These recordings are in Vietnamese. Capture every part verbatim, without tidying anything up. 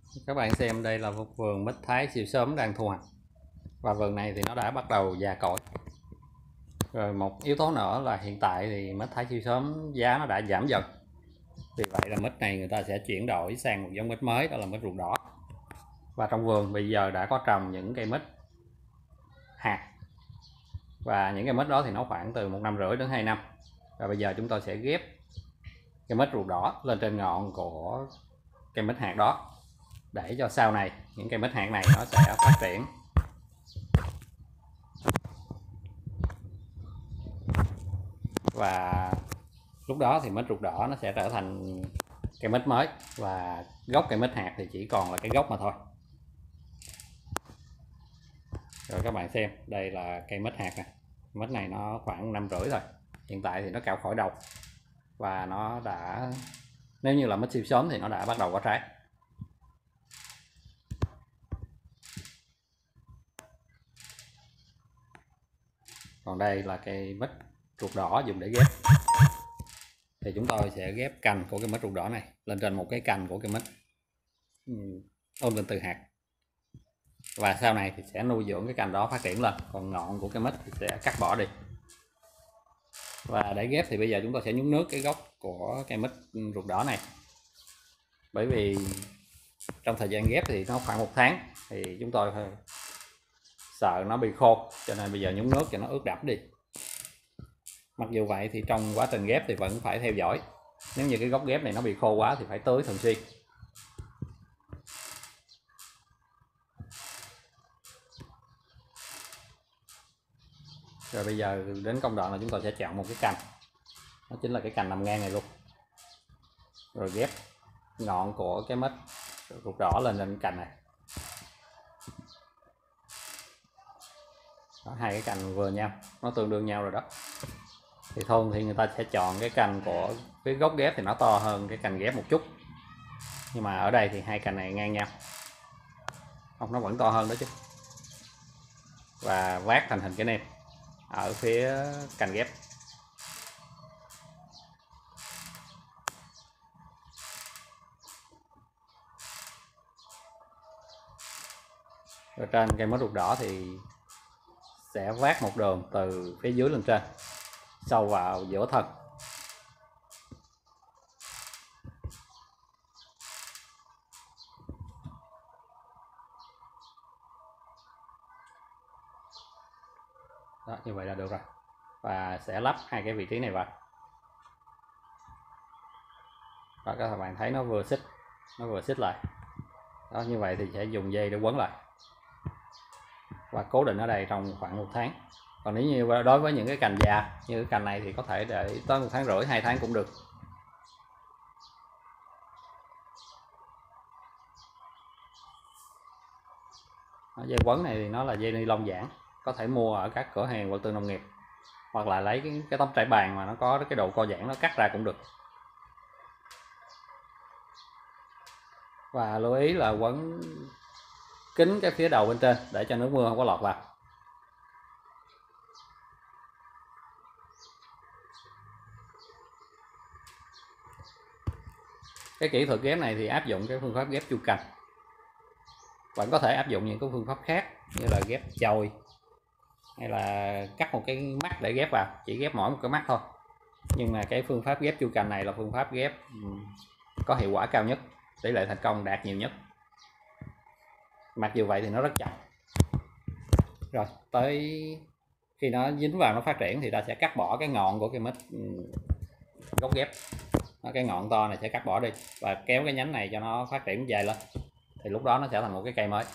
Các bạn xem, đây là vườn mít Thái siêu sớm đang thu hoạch, và vườn này thì nó đã bắt đầu già cỗi. Rồi một yếu tố nữa là hiện tại thì mít Thái siêu sớm giá nó đã giảm dần, vì vậy là mít này người ta sẽ chuyển đổi sang một giống mít mới, đó là mít ruột đỏ. Và trong vườn bây giờ đã có trồng những cây mít hạt, và những cây mít đó thì nó khoảng từ một năm rưỡi đến hai năm. Và bây giờ chúng tôi sẽ ghép cây mít ruột đỏ lên trên ngọn của cây mít hạt đó, để cho sau này những cây mít hạt này nó sẽ phát triển. Và lúc đó thì mít ruột đỏ nó sẽ trở thành cây mít mới, và gốc cây mít hạt thì chỉ còn là cái gốc mà thôi. Rồi các bạn xem, đây là cây mít hạt nè. Mít này nó khoảng năm rưỡi thôi, hiện tại thì nó cao khỏi đầu, và nó đã, nếu như là mít siêu sớm thì nó đã bắt đầu có trái. Còn đây là cây mít ruột đỏ dùng để ghép, thì chúng tôi sẽ ghép cành của cây mít ruột đỏ này lên trên một cái cành của cây mít ôm lên từ hạt, và sau này thì sẽ nuôi dưỡng cái cành đó phát triển lên. Còn ngọn của cây mít thì sẽ cắt bỏ đi. Và để ghép thì bây giờ chúng tôi sẽ nhúng nước cái gốc của cây mít ruột đỏ này, bởi vì trong thời gian ghép thì nó khoảng một tháng, thì chúng tôi sợ nó bị khô, cho nên bây giờ nhúng nước cho nó ướt đẫm đi. Mặc dù vậy thì trong quá trình ghép thì vẫn phải theo dõi, nếu như cái gốc ghép này nó bị khô quá thì phải tưới thường xuyên. Rồi bây giờ đến công đoạn là chúng tôi sẽ chọn một cái cành, đó chính là cái cành nằm ngang này luôn, rồi ghép ngọn của cái mít ruột đỏ lên trên cành này. Đó, hai cái cành vừa nhau, nó tương đương nhau rồi đó. Thì thường thì người ta sẽ chọn cái cành của cái gốc ghép thì nó to hơn cái cành ghép một chút, nhưng mà ở đây thì hai cành này ngang nhau, không, nó vẫn to hơn đó chứ. Và vát thành hình cái nêm ở phía cành ghép. Rồi trên cây mít ruột đỏ thì sẽ vát một đường từ phía dưới lên trên, sâu vào giữa thân. Đó, như vậy là được rồi. Và sẽ lắp hai cái vị trí này vào. Đó, các bạn thấy nó vừa xích, nó vừa xích lại. Đó, như vậy thì sẽ dùng dây để quấn lại và cố định ở đây trong khoảng một tháng. Còn nếu như đối với những cái cành già như cái cành này thì có thể để tới một tháng rưỡi, hai tháng cũng được. Đó, dây quấn này thì nó là dây ni lông giãn, có thể mua ở các cửa hàng vật tư nông nghiệp, hoặc là lấy cái, cái tấm trải bàn mà nó có cái độ co giãn nó cắt ra cũng được. Và lưu ý là quấn kín cái phía đầu bên trên để cho nước mưa không có lọt vào. Cái kỹ thuật ghép này thì áp dụng cái phương pháp ghép chu cành, vẫn có thể áp dụng những cái phương pháp khác như là ghép chồi, hay là cắt một cái mắt để ghép vào, chỉ ghép mỗi một cái mắt thôi. Nhưng mà cái phương pháp ghép chu cành này là phương pháp ghép có hiệu quả cao nhất, tỷ lệ thành công đạt nhiều nhất. Mặc dù vậy thì nó rất chậm. Rồi tới khi nó dính vào, nó phát triển thì ta sẽ cắt bỏ cái ngọn của cái mít gốc ghép. Cái ngọn to này sẽ cắt bỏ đi và kéo cái nhánh này cho nó phát triển dài lên, thì lúc đó nó sẽ thành một cái cây mới.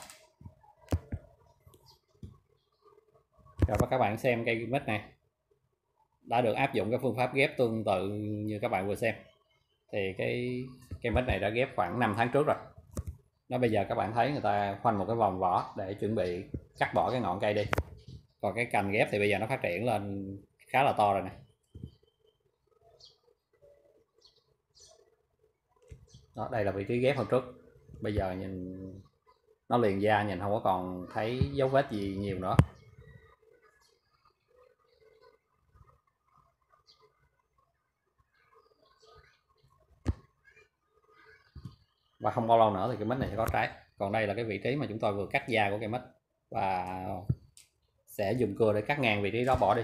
Rồi các bạn xem cây mít này đã được áp dụng cái phương pháp ghép tương tự như các bạn vừa xem, thì cái cây mít này đã ghép khoảng năm tháng trước rồi. Nó bây giờ các bạn thấy người ta khoanh một cái vòng vỏ để chuẩn bị cắt bỏ cái ngọn cây đi. Còn cái cành ghép thì bây giờ nó phát triển lên khá là to rồi nè. Đó, đây là vị trí ghép hôm trước. Bây giờ nhìn nó liền da, nhìn không có còn thấy dấu vết gì nhiều nữa. và không bao lâu nữa thì cái mít này sẽ có trái. Còn đây là cái vị trí mà chúng tôi vừa cắt da của cây mít và sẽ dùng cưa để cắt ngang vị trí đó bỏ đi.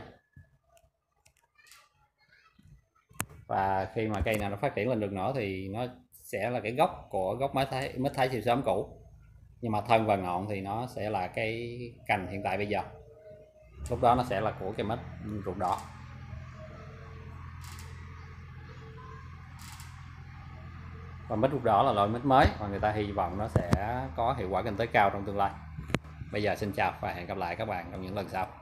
Và khi mà cây nào nó phát triển lên được nữa thì nó sẽ là cái gốc của gốc mít thái, mít thái siêu sớm cũ, nhưng mà thân và ngọn thì nó sẽ là cái cành hiện tại bây giờ. Lúc đó nó sẽ là của cây mít ruột đỏ. Và mít ruột đỏ là loại mít mới và người ta hy vọng nó sẽ có hiệu quả kinh tế cao trong tương lai. Bây giờ xin chào và hẹn gặp lại các bạn trong những lần sau.